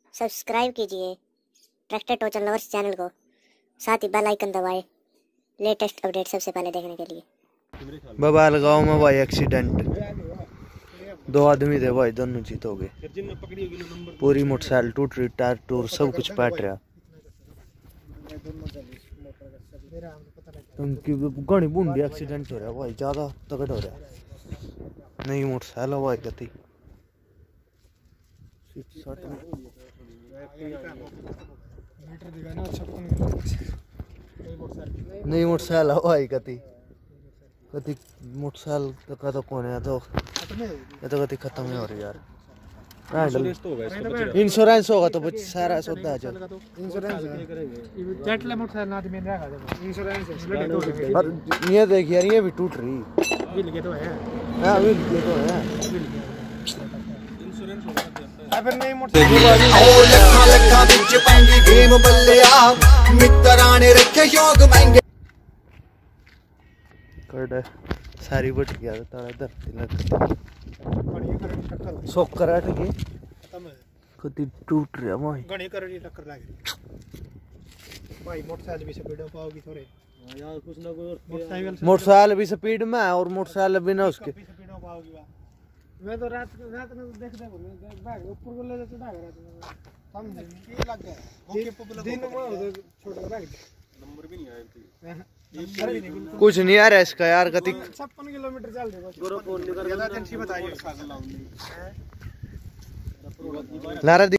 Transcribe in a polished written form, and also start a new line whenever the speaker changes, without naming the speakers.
Subscribe कीजिए tractor टोचन lovers channel को, साथ ही बेल आइकन दबाएं लेटेस्ट अपडेट सबसे पहले देखने के लिए।
बबाल गांव में भाई एक्सीडेंट, 2 आदमी थे भाई, दोनों जीत हो गए। पूरी मोटरसाइकिल टूट रही, टायर टूर सब कुछ पैट रहा। घनी बूंदी एक्सीडेंट हो रहा भाई, ज्यादा तगड़ हो रहा। नई मोटरसाइकिल भाई कती नई मोटरसाइकिल भाई कती कती मोटरसाइकिल का तो कौन है, तो ये तो कती खत्म ही हो रही यार। इंश्योरेंस होगा तो सारा सौदा है। ये देख यार, ये भी टूट रही सारी बट गया धरती लग सोकर हट गई, कति टूट रहा भाई।
घणी करड़ी टक्कर लाग भाई। मोटरसाइकिल भी स्पीड में पाओगी थोड़े यार, कुछ ना कुछ
मोटरसाइकिल भी स्पीड में है और मोटरसाइकिल भी ना उसके
स्पीड में पाओगी। मैं तो रात में देख भाग ऊपर को ले जाते भाग रात में समझ के लग गया। दिन में छोटा भाग नंबर भी नहीं आया,
कुछ नहीं आ रहा इसका यार। कति
56 किलोमीटर चल रहे हैं। बताइए
लारा